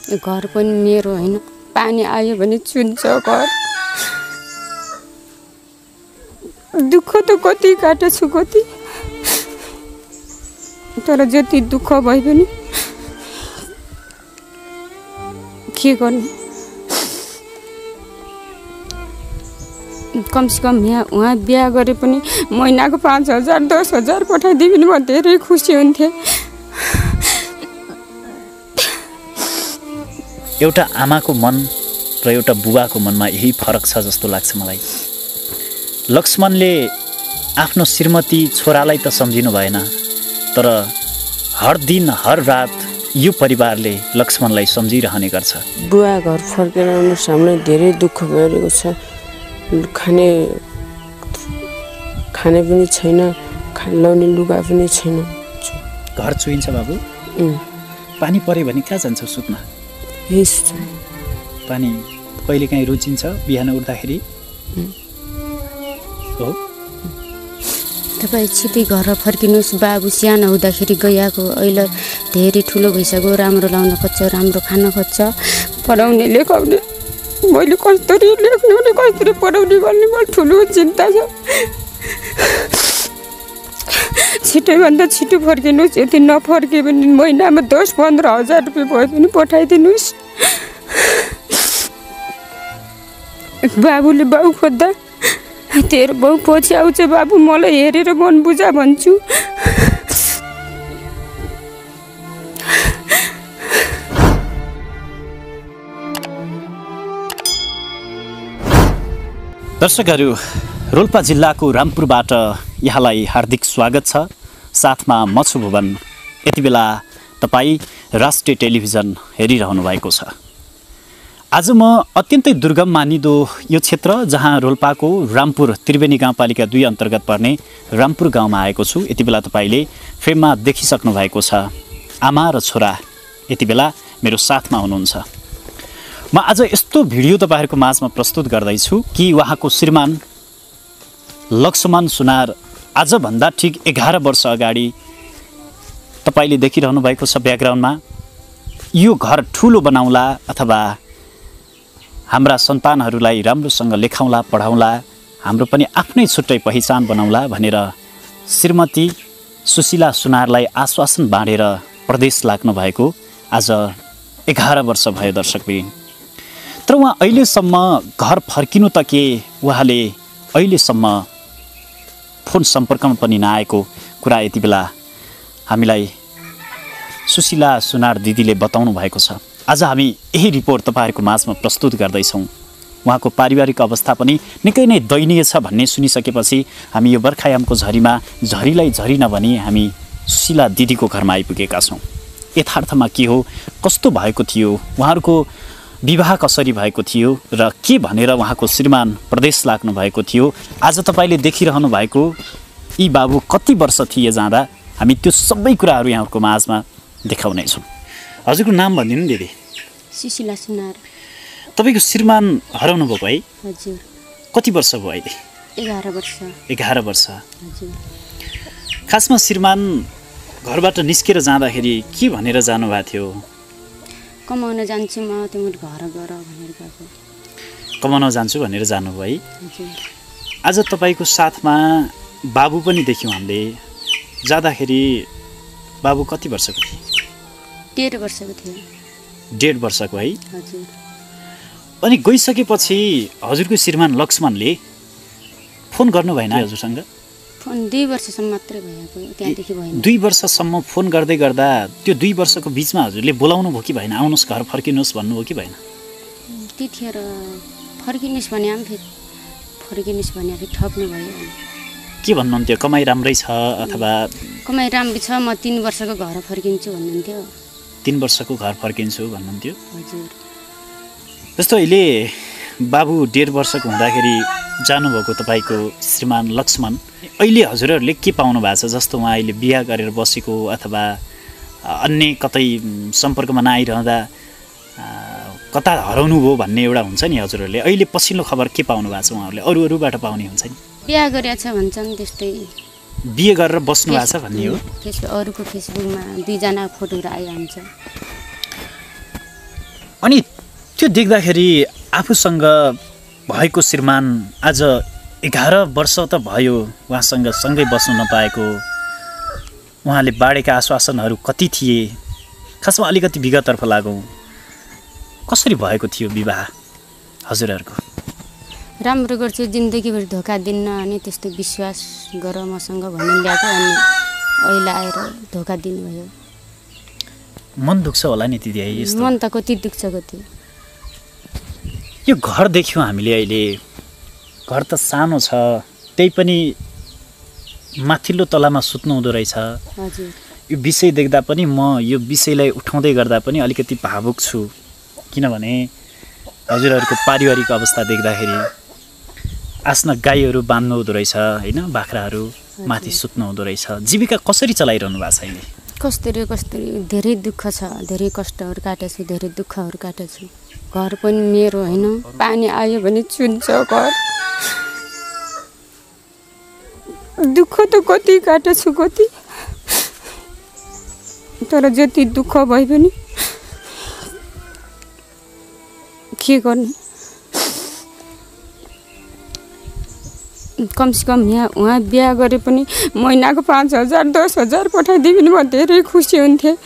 घर पनि मेरो होइन, पानी आयो भने चुन्छ घर। दुःख त कति काटेछु कति, तर जति दुःख भए पनि के गर्ने। कमसेकम यहाँ उहाँ बिहा गरे पनि महिनाको 5,000 10,000 पठाइदियो भने म धेरै खुसी हुन्थेँ। एउटा आमाको मन र एउटा बुबाको मनमा यही फरक छ जस्तो लाग्छ मलाई। लक्ष्मणले आफ्नो श्रीमती छोरालाई त सम्झिनु भएन, तर हर दिन हर रात यो परिवारले लक्ष्मणलाई सम्झिरहने गर्छ। बुवा घर फर्केर आउनुहोस्, हामीलाई धेरै दुःख भइरहेको छ। खाने पनि छैन, लाउने लुगा पनि छैन। घर चुइन्छ बाबु। पानी पऱ्यो भने कहाँ जान्छ सुत्न? पानी कहिले काहीँ रुचिन्छ बिहान उठ्दाखेरि हो। तपाईँ छिटै घर फर्किनुहोस्। बाबु सानो हुँदाखेरि गएको, अहिले धेरै ठुलो भइसक्यो, राम्रो लाउन खोज्छ, राम्रो खान खोज्छ। पढाउने लेखाउने मैले कसरी लेख्नु कसरी पढाउने भन्ने मलाई ठुलो चिन्ता छ। छिटैभन्दा छिटो फर्किनुहोस्। यदि नफर्क्यो भने महिनामा 10-15 हजार रुपियाँ भए पनि पठाइदिनुहोस्। बाबुले बाउ खोज्दा तेरो बाउ पछि आउँछ बाबु, मलाई हेरेर मन बुझा भन्छु। दर्शकहरू, रोल्पा जिल्लाको रामपुरबाट यहाँलाई हार्दिक स्वागत छ। साथमा म छु भुवन। यति बेला तपाईँ राष्ट्रिय टेलिभिजन हेरिरहनु भएको छ। आज म अत्यन्तै दुर्गम मानिदो यो क्षेत्र जहाँ रोल्पाको रामपुर त्रिवेणी गाउँपालिका 2 अन्तर्गत पर्ने रामपुर गाउँमा आएको छु। यति बेला तपाईँले फ्रेममा देखिसक्नु भएको छ आमा र छोरा यति बेला मेरो साथमा हुनुहुन्छ। म आज यस्तो भिडियो तपाईँहरूको माझमा प्रस्तुत गर्दैछु कि उहाँको श्रीमान लक्ष्मण सुनार आजभन्दा ठिक 11 वर्ष अगाडि तपाईँले देखिरहनु भएको छ ब्याकग्राउन्डमा, यो घर ठुलो बनाउला अथवा हाम्रा सन्तानहरूलाई राम्रोसँग लेखाउला पढाउला, हाम्रो पनि आफ्नै छुट्टै पहिचान बनाउला भनेर श्रीमती सुशीला सुनारलाई आश्वासन बाँडेर प्रदेश लाग्नु भएको आज 11 वर्ष भयो दर्शकबिन। तर उहाँ अहिलेसम्म घर फर्किनु त के, उहाँले अहिलेसम्म फोन सम्पर्कमा पनि नआएको कुरा यति बेला हामीलाई सुशीला सुनार दिदीले बताउनु भएको छ। आज हामी यही रिपोर्ट तपाईँहरूको माझमा प्रस्तुत गर्दैछौँ। उहाँको पारिवारिक अवस्था पनि निकै नै दयनीय छ भन्ने सुनिसकेपछि हामी यो बर्खायामको झरीमा झरीलाई झरी नभनी हामी सुशीला दिदीको घरमा आइपुगेका छौँ। यथार्थमा के हो, कस्तो भएको थियो, उहाँहरूको विवाह कसरी भएको थियो र के भनेर उहाँको श्रीमान प्रदेश लाग्नु भएको थियो, आज तपाईँले देखिरहनु भएको यी बाबु कति वर्ष थिए जाँदा, हामी त्यो सबै कुराहरू यहाँहरूको माझमा देखाउनेछौँ। हजुरको नाम भनिदिनु दिदी। सुशीला सुनार। तपाईँको श्रीमान हराउनु भएको है? हजुर। कति वर्ष भयो अहिले? 11 वर्ष। 11 वर्ष। हजुर। खासमा श्रीमान घरबाट निस्केर जाँदाखेरि के भनेर जानुभएको थियो? कमाउन जान्छु म, तिम्रो घर गर भनेर गएको। कमाउन जान्छु भनेर जानुभयो है? हजुर। आज तपाईँको साथमा बाबु पनि देख्यौँ हामीले। जाँदाखेरि बाबु कति वर्षको थियो? 1.5 वर्षको थियो। 1.5 वर्षको है? हजुर। अनि गइसकेपछि हजुरको श्रीमान लक्ष्मणले फोन गर्नु भएन हजुरसँग? फोन 2 वर्षसम्म मात्रै भएको, त्यहाँदेखि भएन। 2 वर्षसम्म फोन गर्दै गर्दा त्यो 2 वर्षको बिचमा हजुरले बोलाउनु भयो कि भएन? आउनुहोस् घर फर्किनुहोस् भन्नुभयो कि भएन? त्यतिखेर फर्किनुहोस् भने फेरि फर्किनुहोस् भने फेरि ठग्नु भयो। के भन्नुहुन्थ्यो? कमाइ राम्रै छ अथवा? कमाइ राम्रो छ, म 3 वर्षको घर फर्किन्छु भन्नुहुन्थ्यो। 3 वर्षको घर फर्किन्छु भन्नुहुन्थ्यो? हजुर। जस्तो अहिले बाबु 1.5 वर्षको हुँदाखेरि जानुभएको तपाईँको श्रीमान लक्ष्मण, अहिले हजुरहरूले के पाउनु भएको छ? जस्तो उहाँ अहिले बिहा गरेर बसेको अथवा अन्य कतै सम्पर्कमा नआइरहँदा कता हराउनु भयो भन्ने एउटा हुन्छ नि हजुरहरूले, अहिले पछिल्लो खबर के पाउनु भएको छ उहाँहरूले? अरूबाट पाउने हुन्छ नि, बिहा गरेछ भन्छन्, त्यस्तै बिहे गरेर बस्नु भएको छ भन्ने हो। अरूको फेसबुकमा 2 जना फोटोहरू आइहाल्छ। अनि त्यो देख्दाखेरि आफूसँग भएको श्रीमान आज 11 वर्ष त भयो उहाँसँग सँगै बस्नु नपाएको, उहाँले बाँडेका आश्वासनहरू कति थिए, खासमा अलिकति विगततर्फ लागौँ, कसरी भएको थियो विवाह हजुरहरूको? राम्रो गर्छु जिन्दगीभरि धोका दिन्न अनि त्यस्तो विश्वास गर मसँग भन्नु ल्याएको, अनि अहिले आएर धोका दिनुभयो। मन दुख्छ होला नि दिदी यस्तो? मन त कति दुख्छ कति। यो घर देख्यौँ हामीले अहिले, घर त सानो छ, त्यही पनि माथिल्लो तलामा सुत्नु हुँदो रहेछ। हजुर। यो विषय देख्दा पनि म यो विषयलाई उठाउँदै गर्दा पनि अलिकति भावुक छु, किनभने हजुरहरूको पारिवारिक अवस्था देख्दाखेरि आफ्ना गाईहरू बान्नु हुँदो रहेछ होइन, बाख्राहरू माथि सुत्नु हुँदो रहेछ। जीविका कसरी चलाइरहनु भएको छ अहिले? कस्तरी धेरै दुःख छ, धेरै कष्टहरू काटेछु, धेरै दुःखहरू काटेछु। घर पनि मेरो होइन, पानी आयो भने चुन्छ घर। दुःख त कति काटेछु कति, तर जति दुःख भए पनि के गर्नु। कमसेकम यहाँ उहाँ बिहा गरे पनि महिनाको 5,000 10,000 पठाइदियो भने म धेरै खुसी हुन्थेँ।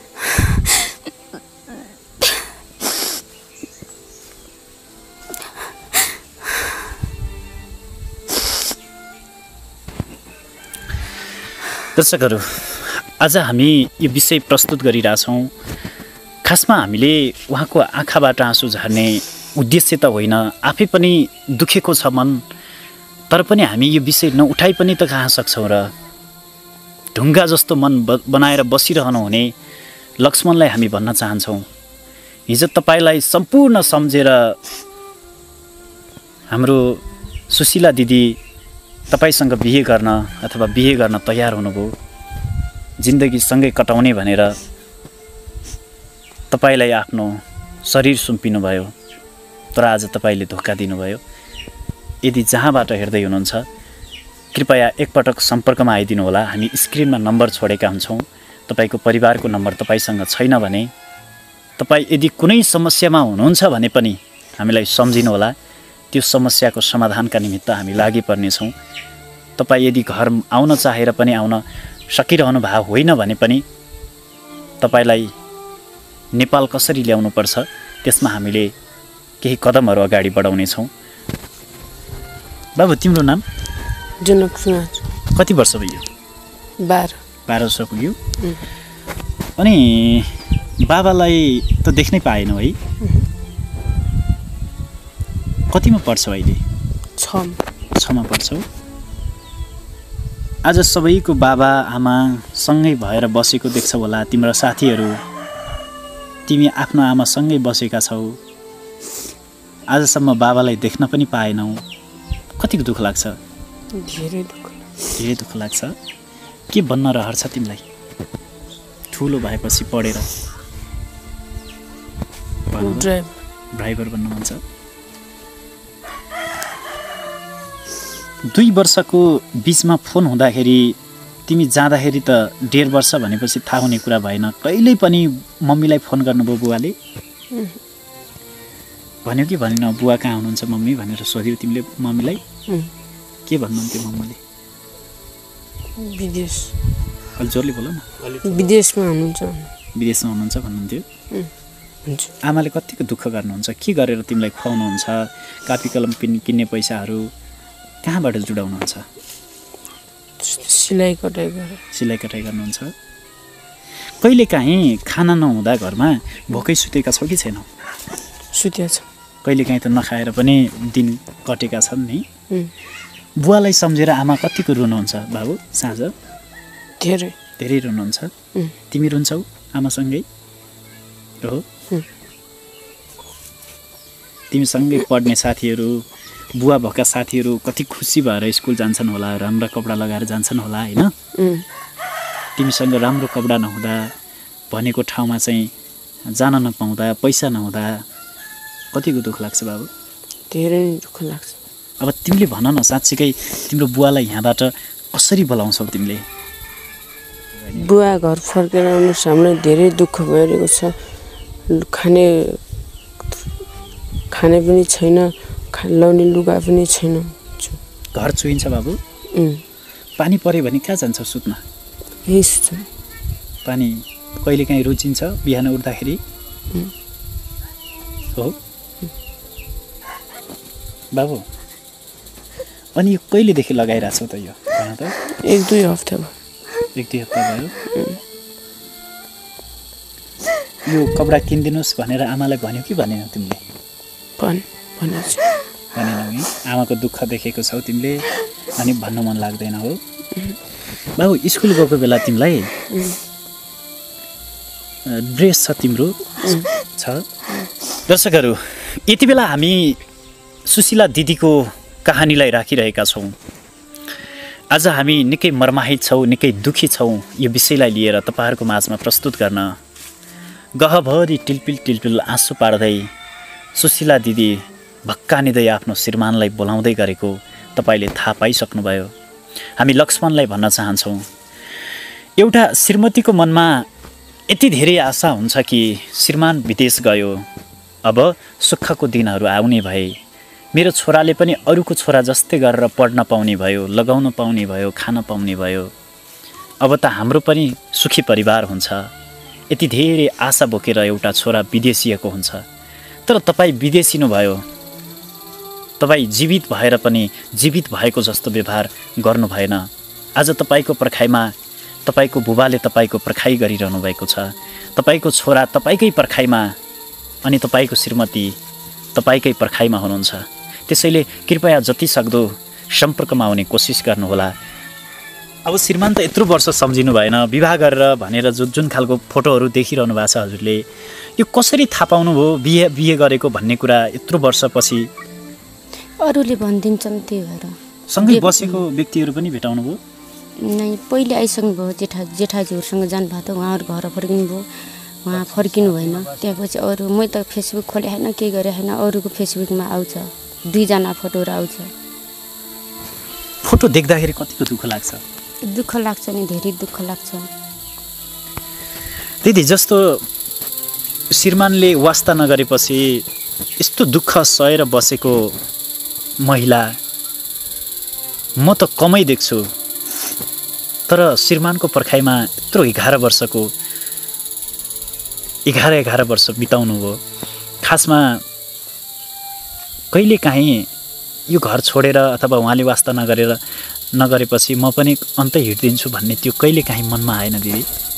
दर्शकहरू, आज हामी यो विषय प्रस्तुत गरिरहेछौँ। खासमा हामीले उहाँको आँखाबाट आँसु झर्ने उद्देश्य त होइन, आफै पनि दुखेको छ मन, तर पनि हामी यो विषय नउठाइ पनि त कहाँ सक्छौँ र। ढुङ्गा जस्तो मन बनाएर बसिरहनु हुने लक्ष्मणलाई हामी भन्न चाहन्छौँ, हिजो तपाईँलाई सम्पूर्ण सम्झेर हाम्रो सुशीला दिदी तपाईसँग बिहे गर्न अथवा बिहे गर्न तयार हुनुभयो, जिन्दगी सँगै कटाउने भनेर तपाईलाई आफ्नो शरीर सुम्पिनु भयो, तर आज तपाईले धोका दिनुभयो। यदि जहाँबाट हेर्दै हुनुहुन्छ कृपया एकपटक सम्पर्कमा आइदिनु होला। हामी स्क्रिनमा नम्बर छोडेका हुन्छौँ। तपाईको परिवारको नम्बर तपाईसँग छैन भने, तपाई यदि कुनै समस्यामा हुनुहुन्छ भने पनि हामीलाई सम्झिनु होला। त्यो समस्याको समाधानका निमित्त हामी लागि पर्नेछौँ। तपाई यदि घर आउन चाहेर पनि आउन सकिरहनु भएको होइन भने पनि तपाईलाई नेपाल कसरी ल्याउनु पर्छ त्यसमा हामीले केही कदमहरू अगाडि बढाउनेछौँ। बाबु तिम्रो नाम? जनक सुनार। कति वर्ष भयो? 12 वर्ष पुग्यो। अनि बाबालाई त देख्नै पाएनौ है? कतिमा पढ्छौ अहिले? 6मा पढ्छौ। आज सबैको बाबा आमा सँगै भएर बसेको देख्छौ होला, तिम्रो साथीहरू, तिमी आफ्नो आमासँगै बसेका छौ, आजसम्म बाबालाई देख्न पनि पाएनौ, कतिको दुःख लाग्छ? धेरै दुःख लाग्छ। के बन्न रहर छ तिमीलाई ठुलो भएपछि पढेर? ड्राइभर बन्न मन छ। 2 वर्षको बिचमा फोन हुँदाखेरि तिमी जाँदाखेरि त 1.5 वर्ष भनेपछि थाहा हुने कुरा भएन। कहिल्यै पनि मम्मीलाई फोन गर्नुभयो बुवाले? भन्यो कि भनेन बुवा कहाँ हुनुहुन्छ मम्मी भनेर सोध्यो तिमीले मम्मीलाई? के भन्नुहुन्थ्यो मम्मीले? विदेश। अलि जोरले बोल न। विदेशमा हुनुहुन्छ भन्नुहुन्थ्यो। आमाले कतिको दुःख गर्नुहुन्छ? के गरेर तिमीलाई खुवाउनुहुन्छ? कापी कलम किन्ने पैसाहरू कहाँबाट जुटाउनुहुन्छ? सिलाइ कटाइ गर्नुहुन्छ। कहिलेकाहीँ खाना नहुँदा घरमा भोकै सुतेका छौ कि छैनौ? सुतेको छ। कहिलेकाहीँ त नखाएर पनि दिन कटेका छन् नि। बुवालाई सम्झेर आमा कतिको रुनुहुन्छ बाबु साँझ? धेरै रुनुहुन्छ। तिमी रुन्छौ आमासँगै? हो। तिमीसँगै पढ्ने साथीहरू, बुवा भएका साथीहरू कति खुसी भएर स्कुल जान्छन् होला, राम्रा कपडा लगाएर जान्छन् होला होइन? तिमीसँग राम्रो कपडा नहुँदा, भनेको ठाउँमा चाहिँ जान नपाउँदा, पैसा नहुँदा कतिको दुःख लाग्छ बाबु? धेरै दुःख लाग्छ। अब तिमीले भन न, साँच्चीकै तिम्रो बुवालाई यहाँबाट कसरी बोलाउँछौ तिमीले? बुवा घर फर्केर आउनुहोस्, हामीलाई धेरै दुःख भइरहेको छ। खाने खाने पनि छैन, लाउने लुगा पनि छैन। घर चुइन्छ बाबु? पानी पऱ्यो भने कहाँ जान्छ सुत्न? यही सुत्छ। पानी कहिलेकाहीँ रुचिन्छ बिहान उठ्दाखेरि? हो बाबु, अनि यो कहिलेदेखि लगाइरहेको छौ त यो? भन त। 1-2 हप्ता भयो। 1-2 हप्ता भयो। यो कपडा किनिदिनुहोस् भनेर आमालाई भन्यो कि भनेनौ तिमीले? भनेनौ नि? आमाको दुःख देखेको छौ तिमीले, अनि भन्नु मन लाग्दैन हो? बाबु स्कुल गएको बेला तिमीलाई ड्रेस छ तिम्रो? छ। दर्शकहरू, यति बेला हामी सुशीला दिदीको कहानीलाई राखिरहेका छौँ। आज हामी निकै मर्माहित छौँ, निकै दुखी छौँ यो विषयलाई लिएर तपाईँहरूको माझमा प्रस्तुत गर्न। गहभरि टिलपिल आँसु पार्दै सुशीला दिदी भक्कानिँदै आफ्नो श्रीमानलाई बोलाउँदै गरेको तपाईँले थाहा पाइसक्नुभयो। हामी लक्ष्मणलाई भन्न चाहन्छौँ, एउटा श्रीमतीको मनमा यति धेरै आशा हुन्छ कि श्रीमान विदेश गयो, अब सुखको दिनहरू आउने भए, मेरो छोराले पनि अरूको छोरा जस्तै गरेर पढ्न पाउने भयो, लगाउन पाउने भयो, खान पाउने भयो, अब त हाम्रो पनि सुखी परिवार हुन्छ। यति धेरै आशा बोकेर एउटा छोरा विदेशिएको हुन्छ। तर तपाईँ विदेशिनु भयो, तपाईँ जीवित भएर पनि जीवित भएको जस्तो व्यवहार गर्नु भएन। आज तपाईँको पर्खाइमा तपाईँको बुबाले तपाईँको पर्खाइ गरिरहनु भएको छ, तपाईँको छोरा तपाईँकै पर्खाइमा, अनि तपाईँको श्रीमती तपाईँकै पर्खाइमा हुनुहुन्छ। त्यसैले कृपया जति सक्दो सम्पर्कमा आउने कोसिस गर्नुहोला। अब श्रीमान त यत्रो वर्ष सम्झिनु भएन, विवाह गरेर भनेर जुन खालको फोटोहरू देखिरहनु भएको छ हजुरले, यो कसरी थाहा पाउनुभयो बिहे गरेको भन्ने कुरा यत्रो वर्षपछि? अरूले भनिदिन्छन्, त्यही भएर। सँगै बसेको व्यक्तिहरू पनि भेटाउनु भयो? नै, पहिले आइसक्नु भयो, जेठाजीहरूसँग जानुभएको थियो, उहाँहरू घर फर्किनु भयो, उहाँ फर्किनु भएन। त्यसपछि अरू मै त फेसबुक खोले होइन, केही गरे होइन, अरूको फेसबुकमा आउँछ 2जना फोटोहरू आउँछ। फोटो देख्दाखेरि कतिको दुःख लाग्छ? दुःख लाग्छ नि, धेरै दुःख लाग्छ। दिदी, जस्तो श्रीमानले वास्ता नगरेपछि यस्तो दुःख सहेर बसेको महिला म त कमै देख्छु, तर श्रीमानको पर्खाइमा यत्रो 11 वर्ष बिताउनु भयो। खासमा कहिलेकाहीँ यो घर छोडेर अथवा उहाँले वास्ता नगरेपछि म पनि अन्तै हिँडिदिन्छु भन्ने त्यो कहिलेकाहीँ मनमा आएन दिदी?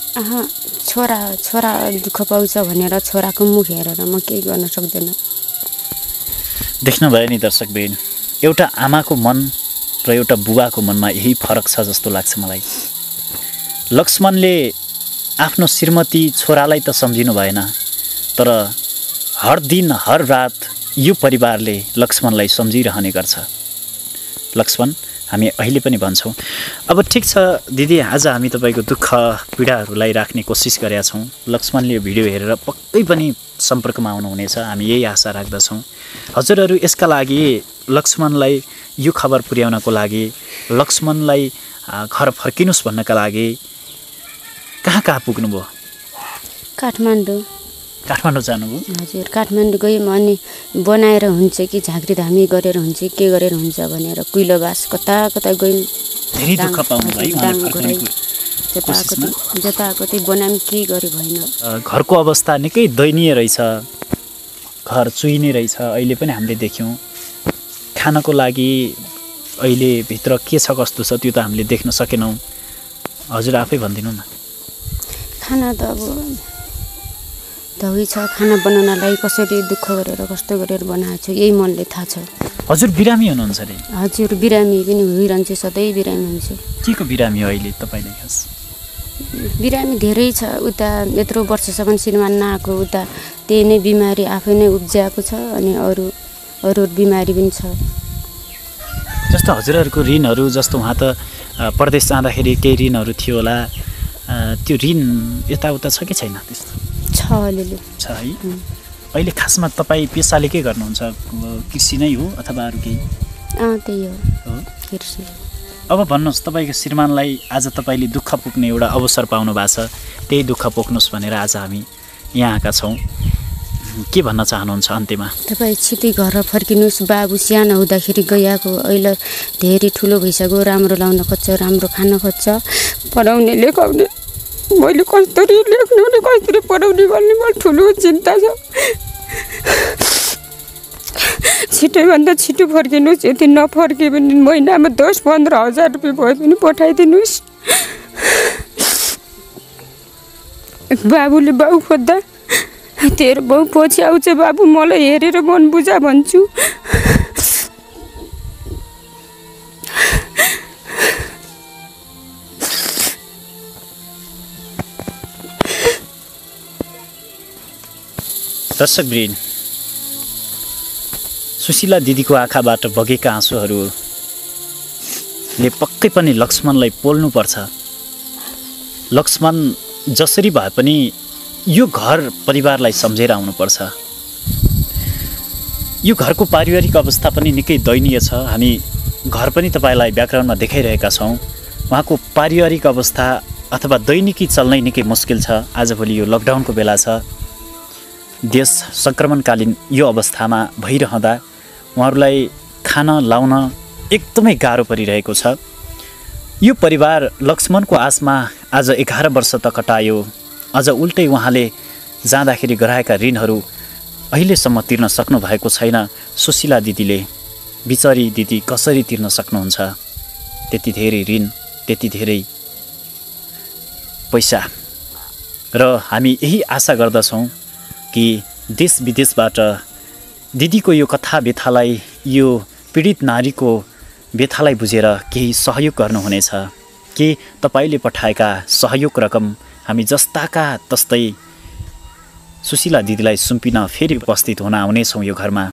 छोरा दुःख पाउँछ भनेर छोराको मुख हेरेर म केही गर्न सक्दैन। देख्नुभयो नि दर्शक बहिनी, एउटा आमाको मन र एउटा बुबाको मनमा यही फरक छ जस्तो लाग्छ मलाई। लक्ष्मणले आफ्नो श्रीमती छोरालाई त सम्झिनु भएन, तर हर दिन हर रात यो परिवारले लक्ष्मणलाई सम्झिरहने गर्छ। लक्ष्मण, हामी अहिले पनि भन्छौँ। अब ठिक छ दिदी, आज हामी तपाईँको दुःख पीडाहरूलाई राख्ने कोसिस गरेका छौँ। लक्ष्मणले यो भिडियो हेरेर पक्कै पनि सम्पर्कमा आउनुहुनेछ, हामी यही आशा राख्दछौँ। हजुरहरू यसका लागि लक्ष्मणलाई यो खबर पुर्याउनको लागि, लक्ष्मणलाई घर फर्किनुहोस् भन्नका लागि कहाँ पुग्नुभयो? काठमाडौँ जानुभयो? हजुर, काठमाडौँ गयौँ। अनि बनाएर हुन्छ कि झाँक्री धामी गरेर हुन्छ, के गरेर हुन्छ भनेर कुइलोबास कता गयौँ। धेरै दुःख पाउनुभयो? जताको त्यही बनाम के गरे भएन। घरको अवस्था निकै दयनीय रहेछ, घर चुइने रहेछ। अहिले पनि हामीले देख्यौँ। खानको लागि अहिले भित्र के छ कस्तो छ त्यो त हामीले देख्न सकेनौँ। हजुर आफै भनिदिनु न। खाना त अब धुइ छ, खाना बनाउनलाई कसरी दुःख गरेर कस्तो गरेर बनाएको छु यही मनले थाहा छ। हजुर बिरामी हुनुहुन्छ अरे? हजुर बिरामी पनि भइरहन्छु, सधैँ बिरामी हुन्छु। के को बिरामी हो अहिले तपाईँलाई? खास बिरामी धेरै छ, उता यत्रो वर्षसम्म श्रीमान नआएको, उता त्यही नै बिमारी आफै नै उब्जिएको छ, अनि अरू बिमारी पनि छ। जस्तो हजुरहरूको ऋणहरू, जस्तो उहाँ त परदेश जाँदाखेरि केही ऋणहरू थियो होला, त्यो ऋण यताउता छ कि छैन? त्यस्तो छ, अलिअलि छ है। अहिले खासमा तपाईँ पेसाले के गर्नुहुन्छ? कृषि नै हो अथवा अरू केही? त्यही हो, कृषि। अब भन्नुहोस्, तपाईँको श्रीमानलाई आज तपाईँले दुःख पुग्ने एउटा अवसर पाउनु भएको छ, त्यही दुःख पोख्नुहोस् भनेर आज हामी यहाँ आएका छौँ। के भन्न चाहनुहुन्छ अन्त्यमा? तपाईँ छिटै घर फर्किनुहोस्। बाबु सानो हुँदाखेरि गएको, अहिले धेरै ठुलो भइसक्यो, राम्रो लाउन खोज्छ, राम्रो खान खोज्छ। पढाउने लेखाउने मैले कसरी लेख्नु भने कसरी पढाउने भन्ने मलाई ठुलो चिन्ता छ। छिटैभन्दा छिटो फर्किनुहोस्। यदि नफर्क्यो भने महिनामा 10-15 हजार रुपियाँ भए पनि पठाइदिनुहोस्। बाबुले बाउ खोज्दा तेरो बाउ पछि आउँछ, बाबु मलाई हेरेर मन बुझा भन्छु। दर्शकवृन्द, सुशीला दिदीको आँखाबाट बगेका आँसुहरूले पक्कै पनि लक्ष्मणलाई पोल्नुपर्छ। लक्ष्मण जसरी भए पनि यो घर परिवारलाई सम्झेर आउनुपर्छ। यो घरको पारिवारिक अवस्था पनि निकै दयनीय छ। हामी घर पनि तपाईँलाई ब्याकग्राउन्डमा देखाइरहेका छौँ। उहाँको पारिवारिक अवस्था अथवा दैनिकी चल्नै निकै मुस्किल छ। आजभोलि यो लकडाउनको बेला छ, देश सङ्क्रमणकालीन यो अवस्थामा भइरहँदा उहाँहरूलाई खान लाउन एकदमै गाह्रो परिरहेको छ। यो परिवार लक्ष्मणको आशमा आज 11 वर्ष त कटायो, अझ उल्टै उहाँले जाँदाखेरि गराएका ऋणहरू अहिलेसम्म तिर्न सक्नु भएको छैन। सुशीला दिदीले, बिचरी दिदी कसरी तिर्न सक्नुहुन्छ त्यति धेरै ऋण, त्यति धेरै पैसा? र हामी यही आशा गर्दछौँ कि देश विदेशबाट दिदीको यो कथा व्यथालाई, यो पीडित नारीको व्यथालाई बुझेर केही सहयोग गर्नुहुनेछ। के तपाईँले पठाएका सहयोग रकम हामी जस्ताका तस्तै सुशीला दिदीलाई सुम्पिन फेरि उपस्थित हुन आउनेछौँ यो घरमा।